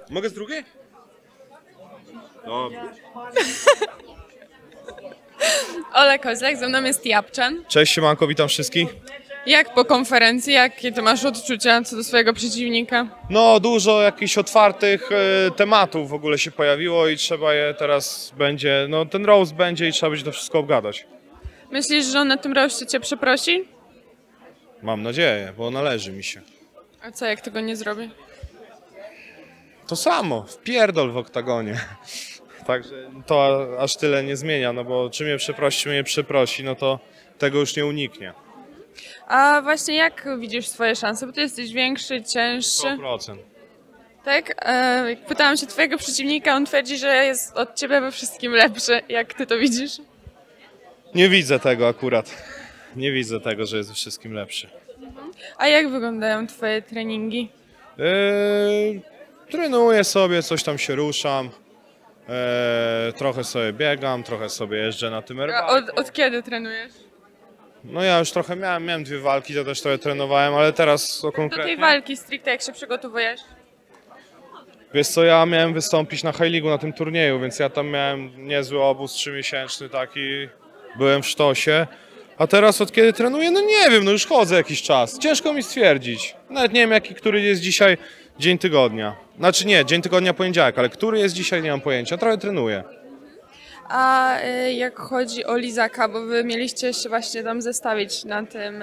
Mogę z drugiej? Dobra. Ola Kozlak, ze mną jest Japczan. Cześć, siemanko, witam wszystkich. Jak po konferencji, jakie ty masz odczucia co do swojego przeciwnika? No, dużo jakichś otwartych tematów w ogóle się pojawiło i trzeba je teraz będzie, no ten roast będzie i trzeba będzie to wszystko obgadać. Myślisz, że on na tym roście cię przeprosi? Mam nadzieję, bo należy mi się. A co, jak tego nie zrobi? To samo, wpierdol w oktagonie. Także to aż tyle nie zmienia, no bo czy mnie przeprosi, czy mnie przeprosi, no to tego już nie uniknie. A właśnie jak widzisz swoje szanse? Bo ty jesteś większy, cięższy. 100%. Tak? Jak pytałam się twojego przeciwnika, on twierdzi, że jest od ciebie we wszystkim lepszy. Jak ty to widzisz? Nie widzę tego akurat. Nie widzę tego, że jest we wszystkim lepszy. A jak wyglądają twoje treningi? Trenuję sobie, coś tam się ruszam. Trochę sobie biegam, trochę sobie jeżdżę na tym A airbiku. od kiedy trenujesz? No ja już trochę miałem 2 walki, to też trochę trenowałem, ale teraz Do konkretnie... tej walki stricte, jak się przygotowujesz? Wiesz co, ja miałem wystąpić na High League'u na tym turnieju, więc ja tam miałem niezły obóz 3-miesięczny taki, byłem w sztosie. A teraz od kiedy trenuję? No nie wiem, no już chodzę jakiś czas. Ciężko mi stwierdzić. Nawet nie wiem, który jest dzisiaj dzień tygodnia. Znaczy nie, dzień tygodnia poniedziałek, ale który jest dzisiaj, nie mam pojęcia. Trochę trenuję. A jak chodzi o Lizaka, bo wy mieliście się właśnie tam zestawić na tym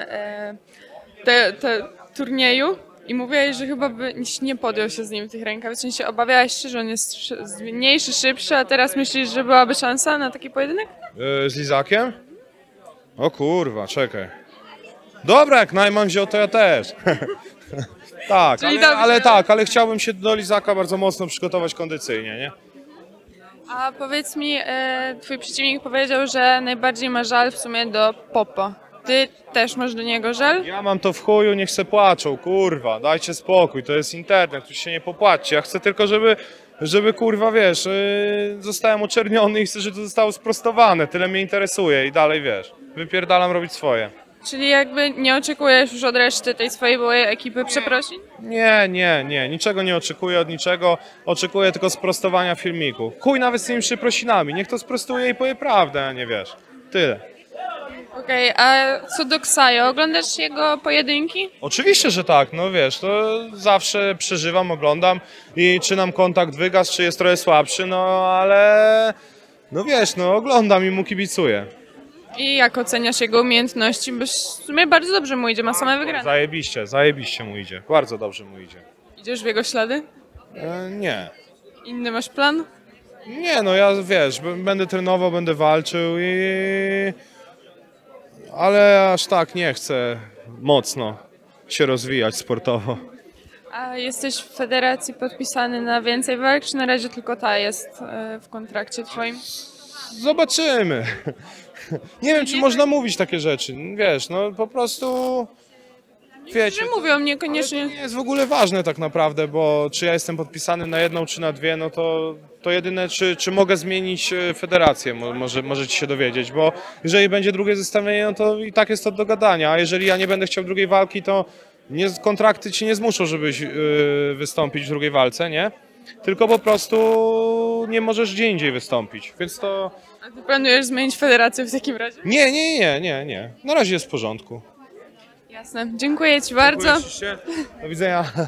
turnieju i mówiłeś, że chyba byś nie podjął się z nim tych rękawic. W sensie obawiałeś się, że on jest mniejszy, szybszy, a teraz myślisz, że byłaby szansa na taki pojedynek? Z Lizakiem? O kurwa, czekaj. Dobra, jak Najman wziął, to ja też. Tak, Czyli ale chciałbym się do Lizaka bardzo mocno przygotować kondycyjnie, nie? A powiedz mi, twój przeciwnik powiedział, że najbardziej ma żal w sumie do Popo. Ty też masz do niego żal? Ja mam to w chuju, niech se płaczą, kurwa, dajcie spokój, to jest internet, tu się nie popłaczcie. Ja chcę tylko, żeby kurwa, wiesz, zostałem oczerniony i chcę, żeby to zostało sprostowane, tyle mnie interesuje i dalej, wiesz, wypierdalam robić swoje. Czyli jakby nie oczekujesz już od reszty tej swojej byłej ekipy przeprosin? Nie, niczego nie oczekuję od niczego, oczekuję tylko sprostowania filmiku. Chuj nawet z tymi przeprosinami, niech to sprostuje i powie prawdę, a nie wiesz, tyle. Okej, a co do Ksajo, oglądasz jego pojedynki? Oczywiście, że tak, no wiesz, to zawsze przeżywam, oglądam i czy nam kontakt wygasł, czy jest trochę słabszy, no ale no wiesz, no oglądam i mu kibicuję. I jak oceniasz jego umiejętności? Bo w sumie bardzo dobrze mu idzie, ma same wygrane. Zajebiście mu idzie, bardzo dobrze mu idzie. Idziesz w jego ślady? Nie, Inny masz plan? nie, no ja wiesz, będę trenował, będę walczył ale aż tak nie chcę mocno się rozwijać sportowo. A jesteś w federacji podpisany na więcej walk, czy na razie tylko ta jest w kontrakcie twoim? Zobaczymy. Nie wiem, czy można mówić takie rzeczy. Wiesz, no po prostu... Wiecie, Że mówią, niekoniecznie. ale to nie jest w ogóle ważne tak naprawdę, bo czy ja jestem podpisany na 1 czy na 2, no to jedyne, czy mogę zmienić federację, możecie się dowiedzieć, bo jeżeli będzie drugie zestawienie, no to i tak jest to do gadania, a jeżeli ja nie będę chciał drugiej walki, to kontrakty ci nie zmuszą, żebyś wystąpić w drugiej walce, nie? Tylko po prostu nie możesz gdzie indziej wystąpić, więc to... A ty planujesz zmienić federację w takim razie? Nie. Na razie jest w porządku. Jasne. Dziękuję ci bardzo. Do widzenia.